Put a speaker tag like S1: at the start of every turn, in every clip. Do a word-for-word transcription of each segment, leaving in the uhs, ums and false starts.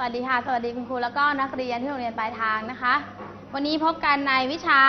S1: วัสดีค่ะสวัสดีคุณครูแล้วก็นักเรียนที่โรงเรียนปลายทางนะคะวันนี้พบกันในวิชา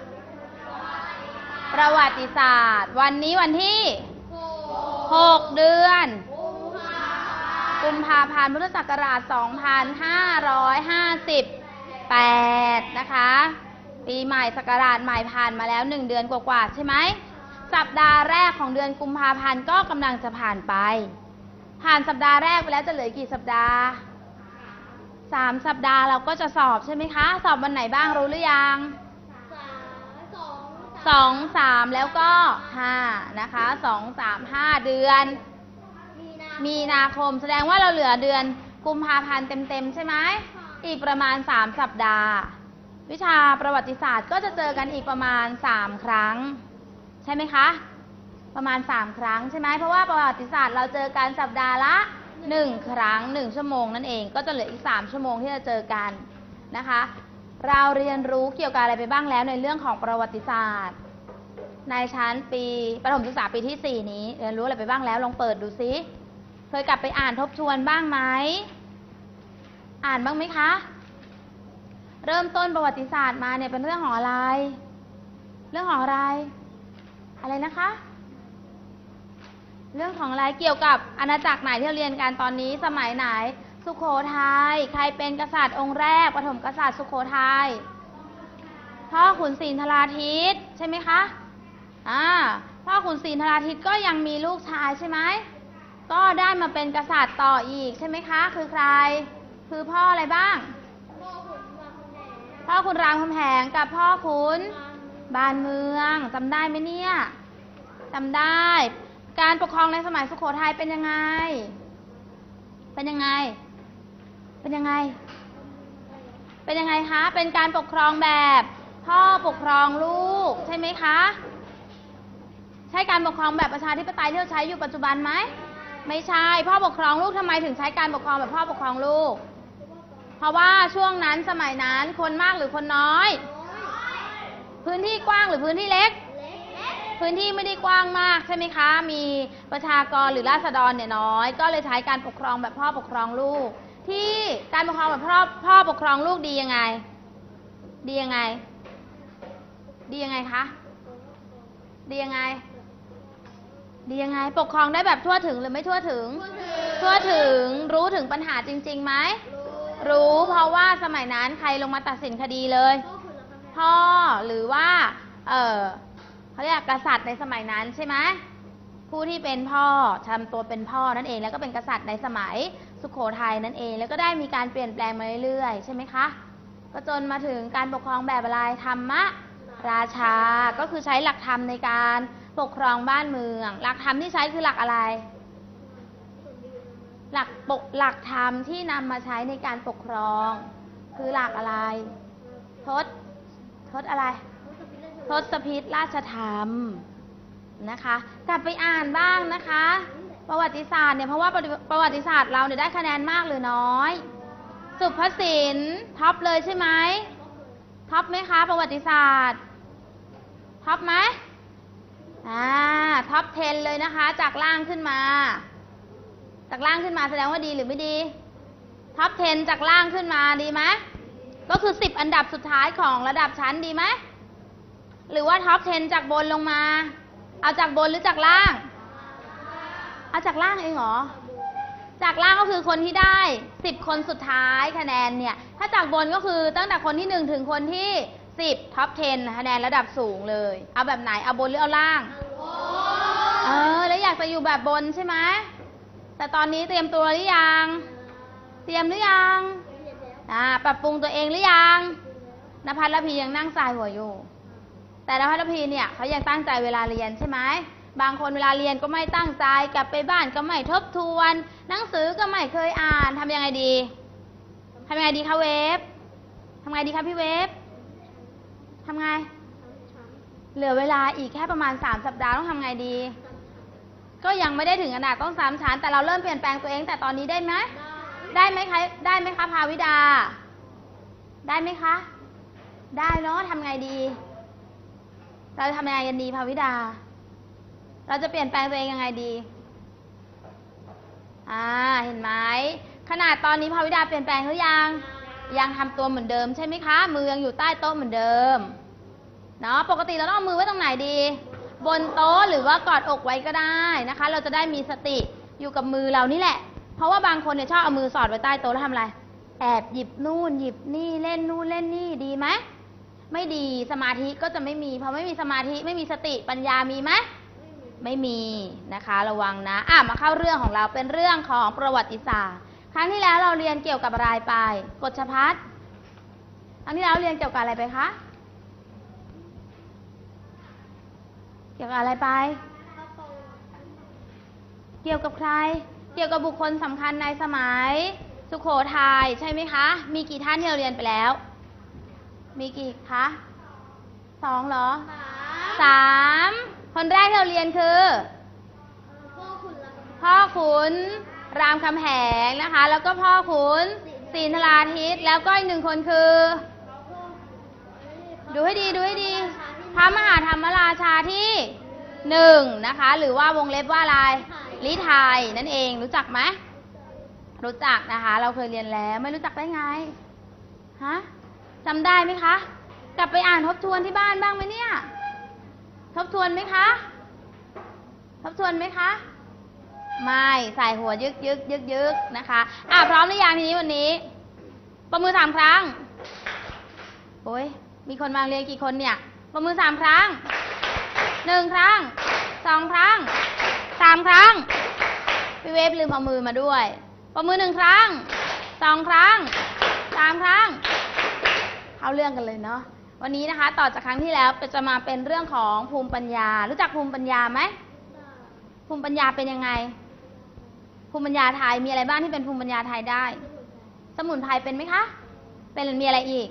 S1: ประวัติศาสตร์วันนี้วันที่หกเดือนกุมภาพันธ์พุทธศักราชสองพันห้าร้อยห้าสิบแปดนะคะปีใหม่ศักราชใหม่ผ่านมาแล้วหนึ่งเดือนกว่าๆใช่ไหมสัปดาห์แรกของเดือนกุมภาพันธ์ก็กำลังจะผ่านไปผ่านสัปดาห์แรกไปแล้วจะเหลือกี่สัปดาห์สามสัปดาห์เราก็จะสอบใช่ไหมคะสอบวันไหนบ้างรู้หรือยังสองสามแล้วก็ห้านะคะสองสามห้าเดือนมีนาคมแสดงว่าเราเหลือเดือนกุมภาพันธ์เต็มๆใช่ไหมอีกประมาณสามสัปดาห์วิชาประวัติศาสตร์ก็จะเจอกันอีกประมาณสามครั้งใช่ไหมคะประมาณสามครั้งใช่ไหมเพราะว่าประวัติศาสตร์เราเจอกันสัปดาห์ละหนึ่งครั้งหนึ่งชั่วโมงนั่นเองก็จะเหลืออีกสามชั่วโมงที่จะเจอกันนะคะเราเรียนรู้เกี่ยวกับอะไรไปบ้างแล้วในเรื่องของประวัติศาสตร์ในชั้นปีประถมศึกษาปีที่สี่นี้เรียนรู้อะไรไปบ้างแล้วลองเปิดดูซิเคยกลับไปอ่านทบทวนบ้างไหมอ่านบ้างไหมคะเริ่มต้นประวัติศาสตร์มาเนี่ยเป็นเรื่องของอะไรเรื่องของอะไรอะไรนะคะเรื่องของอะไรเกี่ยวกับอาณาจักรไหนที่เราเรียนกันตอนนี้สมัยไหนสุโขทัยใครเป็นกษัตริย์องค์แรกปฐมกษัตริย์สุโขทัยพ่อขุนศรีนราธิปใช่ไหมคะอ่าพ่อขุนศรีนราธิปก็ยังมีลูกชายใช่ไหมก็ได้มาเป็นกษัตริย์ต่ออีกใช่ไหมคะคือใครคือพ่ออะไรบ้างพ่อขุนรามคำแหงกับพ่อขุนบานเมืองจำได้ไหมเนี่ยจำได้การปกครองในสมัยสุโขทัยเป็นยังไงเป็นยังไงเป็นยังไงเป็นยังไงคะเป็นการปกครองแบบพ่อปกครองลูกใช่ไหมคะใช่การปกครองแบบประชาธิปไตยที่เราใช้อยู่ปัจจุบันไหมไม่ใช่พ่อปกครองลูกทำไมถึงใช้การปกครองแบบพ่อปกครองลูกเพราะว่าช่วงนั้นสมัยนั้นคนมากหรือคนน้อยพื้นที่กว้างหรือพื้นที่เล็กพื้นที่ไม่ได้กว้างมากใช่ไหมคะมีประชากรหรือราษฎรเนี่ยน้อยก็เลยใช้การปกครองแบบพ่อปกครองลูกที่การปกครองแบบพ่อพ่อปกครองลูกดียังไงดียังไงดียังไงคะดียังไงดียังไงปกครองได้แบบทั่วถึงหรือไม่ทั่วถึงทั่วถึงรู้ถึงปัญหาจริงๆไหมรู้เพราะว่าสมัยนั้นใครลงมาตัดสินคดีเลยพ่อหรือว่าเออเขาเรียกกษัตริย์ในสมัยนั้นใช่ไหมผู้ที่เป็นพ่อทำตัวเป็นพ่อนั่นเองแล้วก็เป็นกษัตริย์ในสมัยสุโขทัยนั่นเองแล้วก็ได้มีการเปลี่ยนแปลงมาเรื่อยๆใช่ไหมคะก็จนมาถึงการปกครองแบบอะไรธรรมราชาก็คือใช้หลักธรรมในการปกครองบ้านเมืองหลักธรรมที่ใช้คือหลักอะไรหลักปกหลักธรรมที่นำมาใช้ในการปกครองคือหลักอะไรทศทศอะไรทศพิธราชธรรมนะคะกลับไปอ่านบ้างนะคะประวัติศาสตร์เนี่ยเพราะว่าประวัติศาสตร์เราเนี่ยได้คะแนนมากหรือน้อยสุภศิลป์ท็อปเลยใช่ไหมท็อปไหมคะประวัติศาสตร์ท็อปไหมอ่าท็อปสิบเลยนะคะจากล่างขึ้นมาจากล่างขึ้นมาแสดงว่าดีหรือไม่ดีท็อปสิบจากล่างขึ้นมาดีไหมก็คือสิบอันดับสุดท้ายของระดับชั้นดีไหมหรือว่าท็อปสิบจากบนลงมาเอาจากบนหรือจากล่างเอาจากล่างเองเหรอจากล่างก็คือคนที่ได้สิบคนสุดท้ายคะแนนเนี่ยถ้าจากบนก็คือตั้งแต่คนที่หนึ่งถึงคนที่สิบท็อปสิบคะแนนระดับสูงเลยเอาแบบไหนเอาบนหรือเอาล่างเออแล้วอยากจะอยู่แบบบนใช่ไหมแต่ตอนนี้เตรียมตัวหรือยังเตรียมหรือยังอ่าปรับปรุงตัวเองหรือยังณภัทรละพียังนั่งสายหัวอยู่แต่ณภัทรละพีเนี่ยเขายังตั้งใจเวลาเรียนใช่ไหมบางคนเวลาเรียนก็ไม่ตั้งใจกลับไปบ้านก็ไม่ทบทวนหนังสือก็ไม่เคยอ่านทำยังไงดีทำยังไงดีคะเวฟทำไงดีคะพี่เวฟทำไงเหลือเวลาอีกแค่ประมาณสามสัปดาห์ต้องทำไงดีก็ยังไม่ได้ถึงขนาดต้องสามชั้นแต่เราเริ่มเปลี่ยนแปลงตัวเองแต่ตอนนี้ได้ไหมได้ไหมคะได้ไหมคะภาวิดาได้ไหมคะได้เนาะทำไงดีเราจะทำยังไงกันดีภาวิดาเราจะเปลี่ยนแปลงตัวเองยังไงดีอ่าเห็นไหมขนาดตอนนี้ภาวิดาเปลี่ยนแปลงหรือยังยังทำตัวเหมือนเดิมใช่ไหมคะมือยังอยู่ใต้โต๊ะเหมือนเดิมเนาะปกติเราต้องเอามือไว้ตรงไหนดีบนโต๊ะหรือว่ากอดอกไว้ก็ได้นะคะเราจะได้มีสติอยู่กับมือเรานี่แหละเพราะว่าบางคนเนี่ยชอบเอามือสอดไว้ใต้โต๊ะแล้วทำอะไรแอบหยิบนู่นหยิบนี่เล่นนู่นเล่นนี่ดีไหมไม่ดีสมาธิก็จะไม่มีพอไม่มีสมาธิไม่มีสติปัญญามีไหมไม่มีนะคะระวังนะอ่ะมาเข้าเรื่องของเราเป็นเรื่องของประวัติศาสตร์ครั้งที่แล้วเราเรียนเกี่ยวกับอะไรไปกฎชพัฒน์ครั้งที่แล้วเรียนเกี่ยวกับอะไรไปคะเกี่ยวกับอะไรไปเกี่ยวกับใครเกี่ยวกับบุคคลสำคัญในสมัยสุโขทัยใช่ไหมคะมีกี่ท่านที่เราเรียนไปแล้วมีกี่คะสองเหรอสามคนแรกที่เราเรียนคือพ่อขุนรามคำแหงนะคะแล้วก็พ่อขุนศรีนราธิปแล้วก็อีกหนึ่งคนคือดูให้ดีดูให้ดีพระมหาธรรมราชาที่หนึ่งนะคะหรือว่าวงเล็บว่าอะไรลิไทยนั่นเองรู้จักไหมรู้จักนะคะเราเคยเรียนแล้วไม่รู้จักได้ไงฮะจำได้ไหมคะกลับไปอ่านทบทวนที่บ้านบ้างไหมเนี่ยทบทวนไหมคะทบทวนไหมคะไม่ใส่หัวยึกยึกยึกยึกนะคะอ่ะพร้อมหรือยังทีนี้วันนี้ประมือสามครั้งโอ้ยมีคนมาเรียนกี่คนเนี่ยประมือสามครั้งหนึ่งครั้งสองครั้งสามครั้งพี่เวฟลืมเอามือมาด้วยประมือหนึ่งครั้งสองครั้งสามครั้งเข้าเรื่องกันเลยเนาะวันนี้นะคะต่อจากครั้งที่แล้วจะมาเป็นเรื่องของภูมิปัญญารู้จักภูมิปัญญาไหมภูมิปัญญาเป็นยังไงภูมิปัญญาไทยมีอะไรบ้างที่เป็นภูมิปัญญาไทยได้สมุนไพรเป็นไหมคะเป็นมีอะไรอีก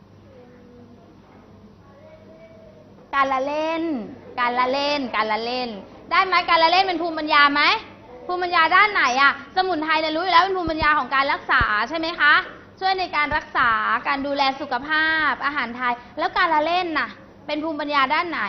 S1: การละเล่นการละเล่นการละเล่นได้ไหมการละเล่นเป็นภูมิปัญญาไหมภูมิปัญญาด้านไหนอะสมุนไพรเนี่ยรู้อยู่แล้วเป็นภูมิปัญญาของการรักษาใช่ไหมคะช่วยในการรักษาการดูแลสุขภาพอาหารไทยแล้วการละเล่นน่ะเป็นภูมิปัญญาด้านไหน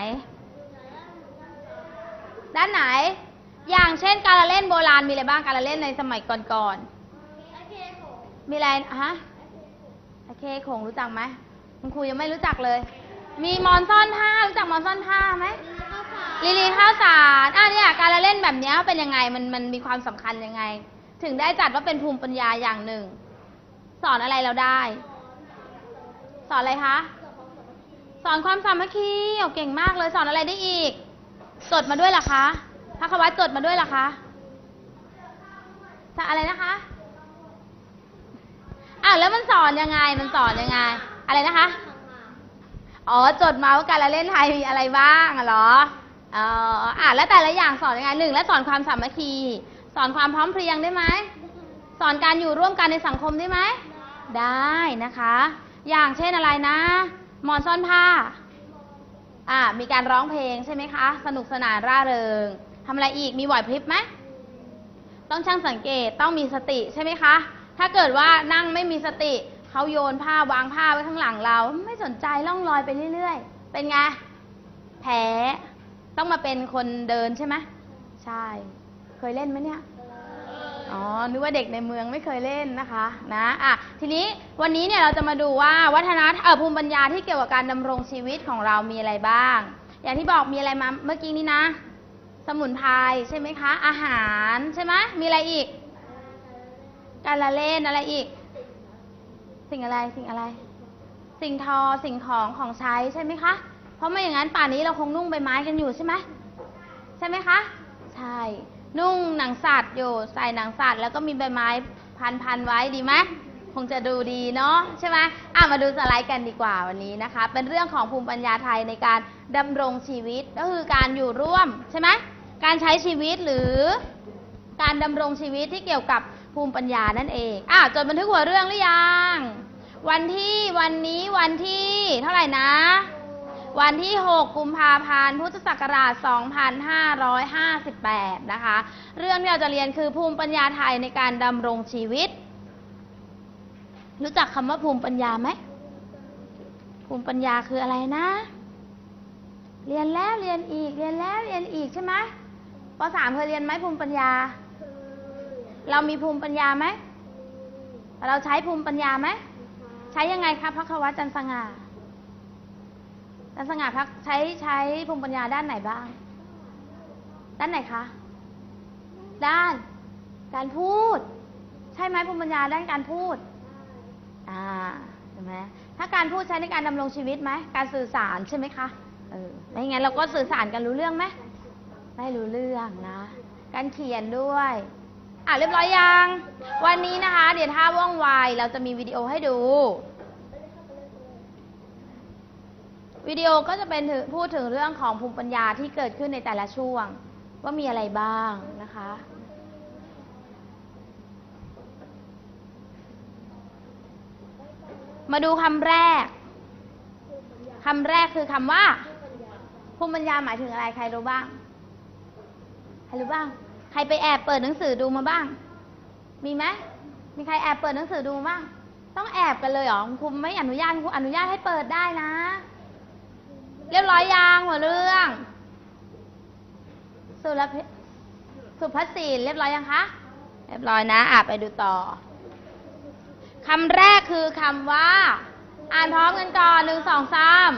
S1: ด้านไหนอย่างเช่นการละเล่นโบราณมีอะไรบ้างการละเล่นในสมัยก่อนๆมีอะไรฮะโอเคคงรู้จักไหมคุณครูยังไม่รู้จักเลยมีมอนซ่อนผ้ารู้จักมอนซ่อนผ้าไหมลีลีข้าวสารอ่ะเนี่ยการละเล่นแบบนี้เป็นยังไงมันมันมีความสำคัญยังไงถึงได้จัดว่าเป็นภูมิปัญญาอย่างหนึ่งสอนอะไรเราได้สอนอะไรคะสอนความสามัคคีเก่งมากเลยสอนอะไรได้อีกจดมาด้วยล่ะคะพระควัตจดมาด้วยล่ะคะอะไรนะคะอ้าวแล้วมันสอนยังไงมันสอนยังไงอะไรนะคะอ๋อจดมาว่าการละเล่นไทยมีอะไรบ้างเหรออ๋ออ่ะแล้วแต่ละอย่างสอนยังไงหนึ่งแล้วสอนความสามัคคีสอนความพร้อมเพรียงได้ไหมสอนการอยู่ร่วมกันในสังคมได้ไหมได้นะคะอย่างเช่นอะไรนะมอนซ่อนผ้าอ่ามีการร้องเพลงใช่ไหมคะสนุกสนานร่าเริงทำอะไรอีกมีไหวพริบไหมต้องช่างสังเกตต้องมีสติใช่ไหมคะถ้าเกิดว่านั่งไม่มีสติเขาโยนผ้าวางผ้าไว้ข้างหลังเราไม่สนใจล่องลอยไปเรื่อยๆเป็นไงแพ้ต้องมาเป็นคนเดินใช่ไหมใช่เคยเล่นไหมเนี่ยอ๋อนึกว่าเด็กในเมืองไม่เคยเล่นนะคะนะอ่ะทีนี้วันนี้เนี่ยเราจะมาดูว่าวัฒนธรรมเอ่อภูมิปัญญาที่เกี่ยวกับการดำรงชีวิตของเรามีอะไรบ้างอย่างที่บอกมีอะไรมาเมื่อกี้นี้นะสมุนไพรใช่ไหมคะอาหารใช่ไหมมีอะไรอีกการละเล่นอะไรอีกสิ่งอะไรสิ่งอะไรสิ่งทอสิ่งของของใช้ใช่ไหมคะเพราะไม่อย่างนั้นป่านนี้เราคงนุ่งใบไม้กันอยู่ใช่ไหมใช่ไหมคะใช่นุ่งหนังสัตว์อยู่ใส่หนังสัตว์แล้วก็มีใบไม้พันพันไว้ดีไหมคงจะดูดีเนาะใช่ไหมอ่ะมาดูสไลด์กันดีกว่าวันนี้นะคะเป็นเรื่องของภูมิปัญญาไทยในการดำรงชีวิตก็คือการอยู่ร่วมใช่ไหมการใช้ชีวิตหรือการดำรงชีวิตที่เกี่ยวกับภูมิปัญญานั่นเองอ่ะจดบันทึกหัวเรื่องหรือยังวันที่วันนี้วันที่เท่าไหร่นะวันที่หกกุมภาพันธ์พุทธศักราชสองพันห้าร้อยห้าสิบแปดนะคะเรื่องที่เราจะเรียนคือภูมิปัญญาไทยในการดำรงชีวิตรู้จักคำว่าภูมิปัญญาไหมภูมิปัญญาคืออะไรนะเรียนแล้วเรียนอีกเรียนแล้วเรียนอีกใช่ไหมป.สามเคยเรียนไหมภูมิปัญญาเรามีภูมิปัญญาไหมเราใช้ภูมิปัญญาไหมใช้ยังไงคะพระควัตจันทร์สง่าจันทร์สง่าพักใช้ใช้ภูมิปัญญาด้านไหนบ้างด้านไหนคะด้านการพูดใช่ไหมภูมิปัญญาด้านการพูดอ่าใช่ไหมถ้าการพูดใช้ในการดำรงชีวิตไหมการสื่อสารใช่ไหมคะเออไม่งั้นเราก็สื่อสารกันรู้เรื่องไหมไม่รู้เรื่องนะการเขียนด้วยอ่ะเรียบร้อยยังวันนี้นะคะเดี๋ยวถ้าว่องไวเราจะมีวิดีโอให้ดูวิดีโอก็จะเป็นพูดถึงเรื่องของภูมิปัญญาที่เกิดขึ้นในแต่ละช่วงว่ามีอะไรบ้างนะคะมาดูคำแรกคำแรกคือคำว่าภูมิปัญญาหมายถึงอะไรใครรู้บ้างใครรู้บ้างใครไปแอบเปิดหนังสือดูมาบ้างมีไหมมีใครแอบเปิดหนังสือดูบ้างต้องแอบกันเลยเหรอคุณไม่อนุญาตคุณอนุญาตให้เปิดได้นะเรียบร้อยยังหมดเรื่องสุรพิสุภศิลป์เรียบร้อยยังคะเรียบร้อยนะอ่ะไปดูต่อคำแรกคือคำว่าอ่านพร้อมกันก่อนหนึ่งสองสาม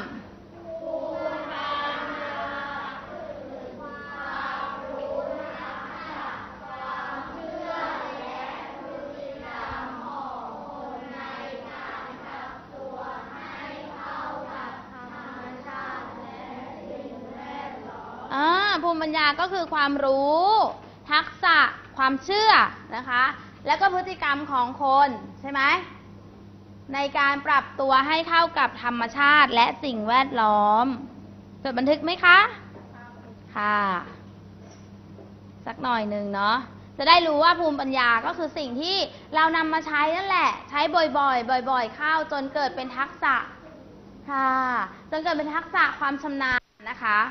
S1: ภูมิปัญญาก็คือความรู้ทักษะความเชื่อนะคะแล้วก็พฤติกรรมของคนใช่ไหมในการปรับตัวให้เข้ากับธรรมชาติและสิ่งแวดล้อมจดบันทึกไหมคะค่ะสักหน่อยหนึ่งเนาะจะได้รู้ว่าภูมิปัญญาก็คือสิ่งที่เรานำมาใช้นั่นแหละใช้บ่อยๆบ่อยๆเข้าจนเกิดเป็นทักษะค่ะจนเกิดเป็นทักษะความชำนาญนะคะ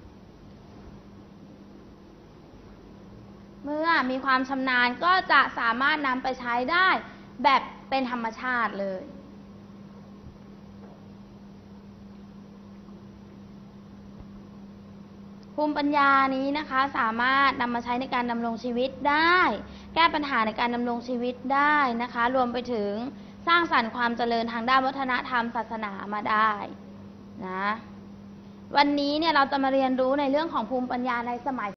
S1: เมื่อมีความชำนาญก็จะสามารถนำไปใช้ได้แบบเป็นธรรมชาติเลยภูมิปัญญานี้นะคะสามารถนำมาใช้ในการดำรงชีวิตได้แก้ปัญหาในการดำรงชีวิตได้นะคะรวมไปถึงสร้างสรรค์ความเจริญทางด้านวัฒนธรรมศาสนามาได้นะวันนี้เนี่ยเราจะมาเรียนรู้ในเรื่องของภูมิปัญญาในสมัย